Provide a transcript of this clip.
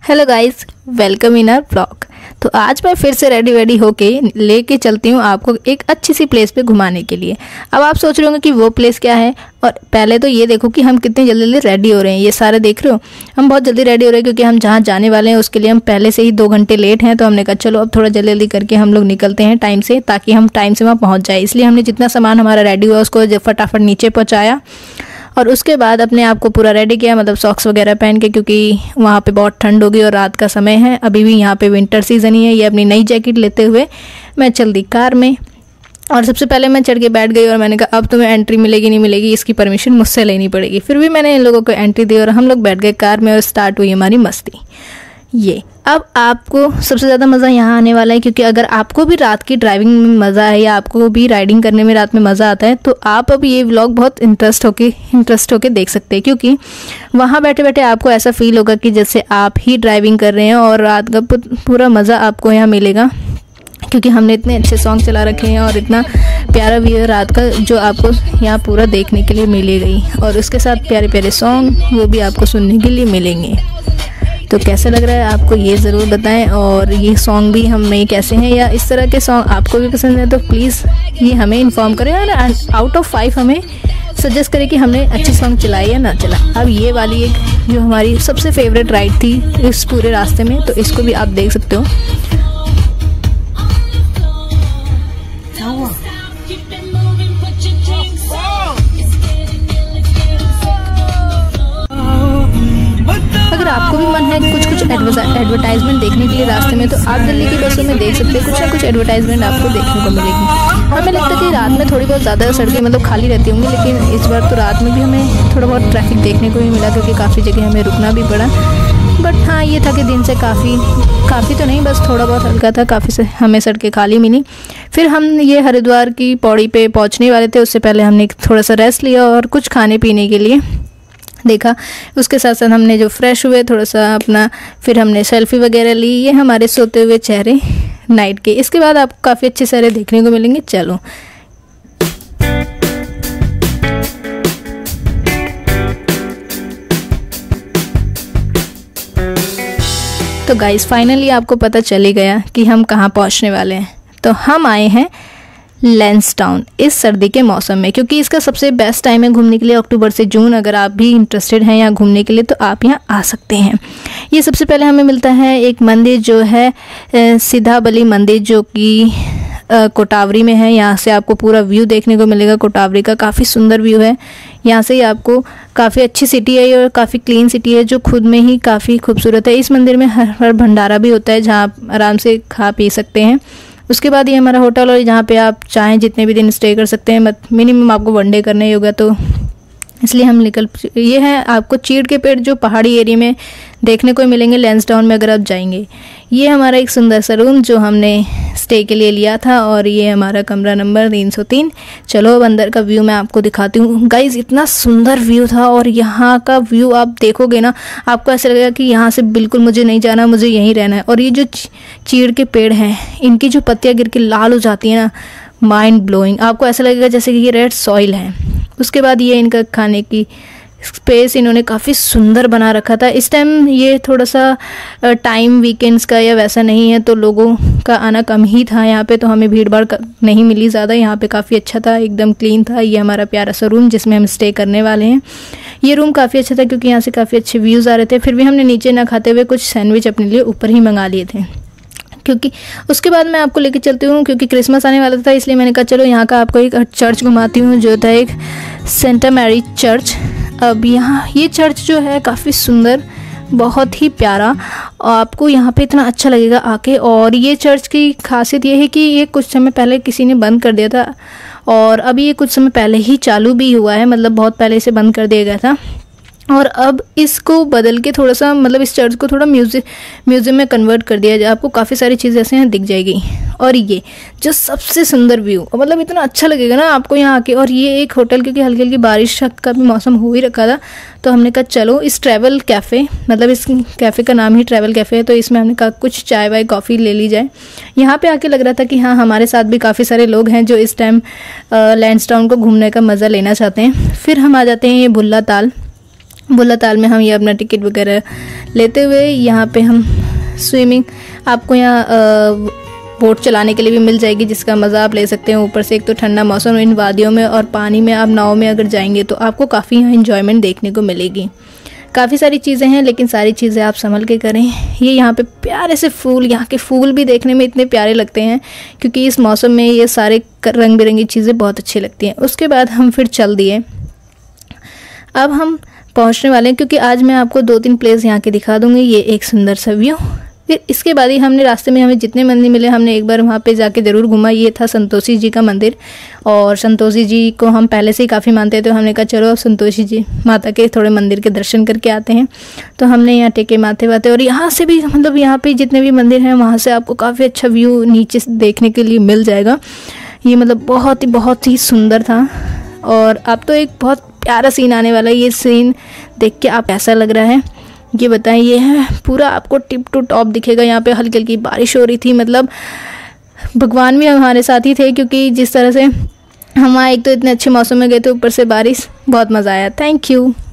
Hello guys, welcome in our blog. तो आज मैं फिर से रेडी होके लेके चलती हूँ आपको एक अच्छी सी प्लेस पे घुमाने के लिए। अब आप सोच रहे होंगे कि वो प्लेस क्या है, और पहले तो ये देखो कि हम कितने जल्दी जल्दी रेडी हो रहे हैं। ये सारे देख रहे हो, हम बहुत जल्दी रेडी हो रहे हैं क्योंकि हम जहाँ जाने वाले हैं उसके लिए हम पहले से ही 2 घंटे लेट हैं। तो हमने कहा चलो अब थोड़ा जल्दी जल्दी करके हम लोग निकलते हैं टाइम से, ताकि हम टाइम से वहाँ पहुँच जाए। इसलिए हमने जितना सामान हमारा रेडी हुआ उसको फटाफट नीचे पहुँचाया और उसके बाद अपने आप को पूरा रेडी किया, मतलब सॉक्स वगैरह पहन के, क्योंकि वहाँ पे बहुत ठंड होगी और रात का समय है। अभी भी यहाँ पे विंटर सीज़न ही है। ये अपनी नई जैकेट लेते हुए मैं चल दी कार में और सबसे पहले मैं चढ़ के बैठ गई और मैंने कहा अब तुम्हें एंट्री मिलेगी नहीं मिलेगी, इसकी परमिशन मुझसे लेनी पड़ेगी। फिर भी मैंने इन लोगों को एंट्री दी और हम लोग बैठ गए कार में और स्टार्ट हुई हमारी मस्ती। ये अब आपको सबसे ज़्यादा मज़ा यहाँ आने वाला है, क्योंकि अगर आपको भी रात की ड्राइविंग में मज़ा है या आपको भी राइडिंग करने में रात में मज़ा आता है, तो आप अब ये व्लॉग बहुत इंटरेस्ट होके देख सकते हैं। क्योंकि वहाँ बैठे बैठे आपको ऐसा फील होगा कि जैसे आप ही ड्राइविंग कर रहे हैं और रात का पूरा मज़ा आपको यहाँ मिलेगा, क्योंकि हमने इतने अच्छे सॉन्ग चला रखे हैं और इतना प्यारा व्यू है रात का जो आपको यहाँ पूरा देखने के लिए मिलेगी। और उसके साथ प्यारे प्यारे सॉन्ग वो भी आपको सुनने के लिए मिलेंगे। तो कैसा लग रहा है आपको ये ज़रूर बताएं, और ये सॉन्ग भी हमें कैसे हैं या इस तरह के सॉन्ग आपको भी पसंद है तो प्लीज़ ये हमें इन्फॉर्म करें और आउट ऑफ 5 हमें सजेस्ट करें कि हमने अच्छी सॉन्ग चलाई या ना चला। अब ये वाली एक जो हमारी सबसे फेवरेट राइड थी इस पूरे रास्ते में, तो इसको भी आप देख सकते हो। अगर आपको भी मन है कुछ एडवर्टाइजमेंट देखने के लिए रास्ते में, तो आप दिल्ली की बसों में देख सकते हैं कुछ ना कुछ एडवर्टाइजमेंट आपको देखने को मिलेगी। हमें लगता है कि रात में थोड़ी बहुत ज़्यादा सड़कें मतलब खाली रहती होंगी, लेकिन इस बार तो रात में भी हमें थोड़ा बहुत ट्रैफिक देखने को भी मिला, क्योंकि काफ़ी जगह हमें रुकना भी पड़ा। बट हाँ, ये था कि दिन से काफ़ी तो नहीं, बस थोड़ा बहुत हल्का था, काफ़ी से हमें सड़कें खाली मिली। फिर हम ये हरिद्वार की पौड़ी पे पहुँचने वाले थे, उससे पहले हमने थोड़ा सा रेस्ट लिया और कुछ खाने पीने के लिए देखा। उसके साथ साथ हमने जो फ्रेश हुए थोड़ा सा अपना, फिर हमने सेल्फी वगैरह ली। ये हमारे सोते हुए चेहरे नाइट के। इसके बाद आपको काफ़ी अच्छे चेहरे देखने को मिलेंगे। चलो तो गाइस, फाइनली आपको पता चल ही गया कि हम कहाँ पहुँचने वाले हैं। तो हम आए हैं लैंसडाउन इस सर्दी के मौसम में, क्योंकि इसका सबसे बेस्ट टाइम है घूमने के लिए अक्टूबर से जून। अगर आप भी इंटरेस्टेड हैं यहाँ घूमने के लिए तो आप यहाँ आ सकते हैं। ये सबसे पहले हमें मिलता है एक मंदिर जो है सीधा बली मंदिर, जो कि कोटावरी में है। यहाँ से आपको पूरा व्यू देखने को मिलेगा कोटावरी का। काफ़ी सुंदर व्यू है यहाँ से। आपको काफ़ी अच्छी सिटी है और काफ़ी क्लीन सिटी है, जो खुद में ही काफ़ी खूबसूरत है। इस मंदिर में हर भंडारा भी होता है जहाँ आप आराम से खा पी सकते हैं। उसके बाद ये हमारा होटल, और जहाँ पे आप चाहें जितने भी दिन स्टे कर सकते हैं। मिनिमम आपको 1 डे करना ही होगा, तो इसलिए हम ये है आपको चीड़ के पेड़ जो पहाड़ी एरिया में देखने को मिलेंगे लैंसडाउन में अगर आप जाएंगे। ये हमारा एक सुंदर सा रूम जो हमने स्टे के लिए लिया था, और ये हमारा कमरा नंबर 303। चलो अब अंदर का व्यू मैं आपको दिखाती हूँ। गाइज, इतना सुंदर व्यू था, और यहाँ का व्यू आप देखोगे ना, आपको ऐसा लगेगा कि यहाँ से बिल्कुल मुझे नहीं जाना, मुझे यहीं रहना है। और ये जो चीड़ के पेड़ हैं, इनकी जो पत्तियाँ गिर के लाल हो जाती हैं ना, माइंड ब्लोइंग। आपको ऐसा लगेगा जैसे कि ये रेड सॉइल है। उसके बाद ये इनका खाने की स्पेस इन्होंने काफ़ी सुंदर बना रखा था। इस टाइम ये थोड़ा सा टाइम वीकेंड्स का या वैसा नहीं है, तो लोगों का आना कम ही था यहाँ पे, तो हमें भीड़ भाड़ नहीं मिली ज़्यादा। यहाँ पे काफ़ी अच्छा था, एकदम क्लीन था। ये हमारा प्यारा सा रूम जिसमें हम स्टे करने वाले हैं। ये रूम काफ़ी अच्छा था क्योंकि यहाँ से काफ़ी अच्छे व्यूज़ आ रहे थे। फिर भी हमने नीचे ना खाते हुए कुछ सैंडविच अपने लिए ऊपर ही मंगा लिए थे, क्योंकि उसके बाद मैं आपको लेके चलती हूँ, क्योंकि क्रिसमस आने वाला था। इसलिए मैंने कहा चलो यहाँ का आपको एक चर्च घुमाती हूँ, जो था एक सेंट मैरी चर्च। अब यहाँ ये चर्च जो है काफ़ी सुंदर, बहुत ही प्यारा, और आपको यहाँ पे इतना अच्छा लगेगा आके। और ये चर्च की खासियत ये है कि ये कुछ समय पहले किसी ने बंद कर दिया था, और अभी ये कुछ समय पहले ही चालू भी हुआ है, मतलब बहुत पहले इसे बंद कर दिया गया था। और अब इसको बदल के थोड़ा सा, मतलब इस चर्च को थोड़ा म्यूज़ियम में कन्वर्ट कर दिया जाए। आपको काफ़ी सारी चीज़ें ऐसे यहाँ दिख जाएगी। और ये जो सबसे सुंदर व्यू, मतलब इतना अच्छा लगेगा ना आपको यहाँ आके। और ये एक होटल, क्योंकि हल्की हल्की बारिश का भी मौसम हो ही रखा था, तो हमने कहा चलो इस ट्रैवल कैफ़े, मतलब इस कैफ़े का नाम ही ट्रैवल कैफ़े है, तो इसमें हमने कहा कुछ चाय वाय कॉफ़ी ले ली जाए। यहाँ पे आके लग रहा था कि हाँ, हमारे साथ भी काफ़ी सारे लोग हैं जो इस टाइम लैंसडाउन को घूमने का मज़ा लेना चाहते हैं। फिर हम आ जाते हैं ये भुल्ला ताल। बुल्ला ताल में हम ये अपना टिकट वगैरह लेते हुए यहाँ पे हम स्विमिंग, आपको यहाँ बोट चलाने के लिए भी मिल जाएगी, जिसका मज़ा आप ले सकते हैं। ऊपर से एक तो ठंडा मौसम इन वादियों में, और पानी में आप नाव में अगर जाएंगे तो आपको काफ़ी यहाँ इन्जॉयमेंट देखने को मिलेगी। काफ़ी सारी चीज़ें हैं, लेकिन सारी चीज़ें आप संभल के करें। ये यहाँ पे प्यारे से फूल, यहाँ के फूल भी देखने में इतने प्यारे लगते हैं, क्योंकि इस मौसम में ये सारे रंग बिरंगी चीज़ें बहुत अच्छी लगती हैं। उसके बाद हम फिर चल दिए, अब हम पहुँचने वाले हैं, क्योंकि आज मैं आपको 2-3 प्लेस यहाँ के दिखा दूँगी। ये एक सुंदर सा व्यू। फिर इसके बाद ही हमने रास्ते में हमें जितने मंदिर मिले हमने एक बार वहाँ पे जाके ज़रूर घूमा। ये था संतोषी जी का मंदिर, और संतोषी जी को हम पहले से ही काफ़ी मानते हैं, तो हमने कहा चलो अब संतोषी जी माता के थोड़े मंदिर के दर्शन करके आते हैं। तो हमने यहाँ टेके माथे वाते, और यहाँ से भी मतलब यहाँ पे जितने भी मंदिर हैं वहाँ से आपको काफ़ी अच्छा व्यू नीचे से देखने के लिए मिल जाएगा। ये मतलब बहुत ही सुंदर था, और अब तो एक बहुत प्यारा सीन आने वाला है। ये सीन देख के आप कैसा लग रहा है ये बताएं। ये है पूरा आपको टिप टू टॉप दिखेगा। यहाँ पे हल्की हल्की बारिश हो रही थी, मतलब भगवान भी हमारे साथ ही थे, क्योंकि जिस तरह से हम एक तो इतने अच्छे मौसम में गए थे, ऊपर से बारिश, बहुत मज़ा आया। Thank you.